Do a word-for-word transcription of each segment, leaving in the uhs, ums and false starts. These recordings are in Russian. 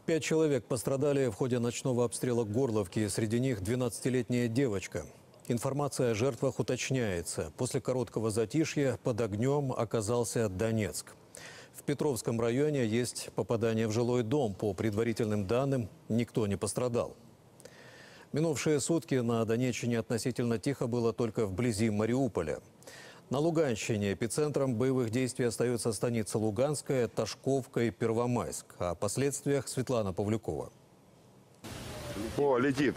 Пять человек пострадали в ходе ночного обстрела Горловки. Среди них двенадцатилетняя девочка. Информация о жертвах уточняется. После короткого затишья под огнем оказался Донецк. В Петровском районе есть попадание в жилой дом. По предварительным данным, никто не пострадал. Минувшие сутки на Донеччине относительно тихо было только вблизи Мариуполя. На Луганщине эпицентром боевых действий остается станица Луганская, Ташковка и Первомайск. О последствиях Светлана Павлюкова. О, летит.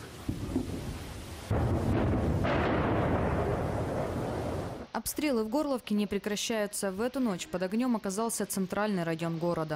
Обстрелы в Горловке не прекращаются. В эту ночь под огнем оказался центральный район города.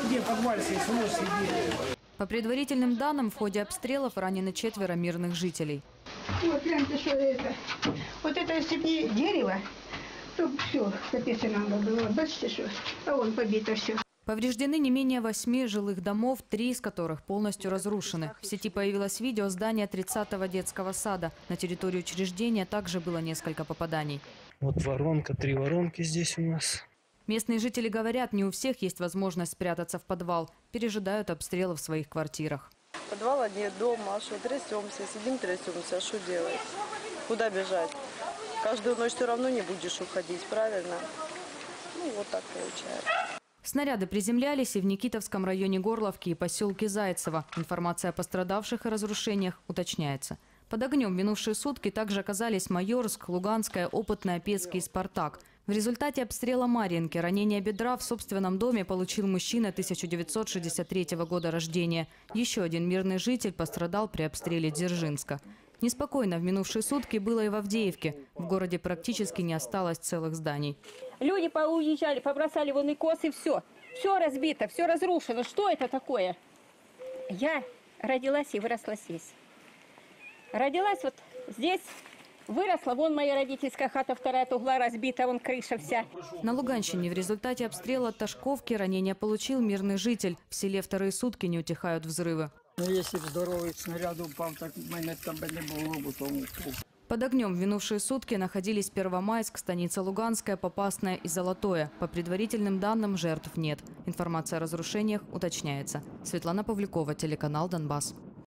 По предварительным данным, в ходе обстрелов ранены четверо мирных жителей. Вот гляньте, что это. Вот это если бы не дерево, то все, капец нам было. Бачите, что? А вон побито все. Повреждены не менее восьми жилых домов, три из которых полностью разрушены. В сети появилось видео здания тридцатого детского сада. На территории учреждения также было несколько попаданий. Вот воронка, три воронки здесь у нас. Местные жители говорят, не у всех есть возможность спрятаться в подвал. Пережидают обстрелы в своих квартирах. Подвала нет, дома, а что, трясемся, сидим, трясемся, а что делать? Куда бежать? Каждую ночь все равно не будешь уходить, правильно? Ну, вот так получается. Снаряды приземлялись и в Никитовском районе Горловки и поселке Зайцево. Информация о пострадавших и разрушениях уточняется. Под огнем в минувшие сутки также оказались Майорск, Луганская, Опытная, Пецкий и Спартак. В результате обстрела Марьинки ранение бедра в собственном доме получил мужчина тысяча девятьсот шестьдесят третьего года рождения. Еще один мирный житель пострадал при обстреле Дзержинска. Неспокойно в минувшие сутки было и в Авдеевке. В городе практически не осталось целых зданий. Люди поуезжали, побросали вон и косы, все. Все разбито, все разрушено. Что это такое? Я родилась и выросла здесь. Родилась вот здесь, выросла. Вон моя родительская хата, вторая от угла разбита, вон крыша вся. На Луганщине в результате обстрела Ташковки ранение получил мирный житель. В селе вторые сутки не утихают взрывы. Ну, если бы здоровый снаряд упал, так в мене там бы не было бы тому. Под огнем в минувшие сутки находились Первомайск, станица Луганская, Попасная и Золотое. По предварительным данным, жертв нет. Информация о разрушениях уточняется. Светлана Павлюкова, телеканал «Донбасс».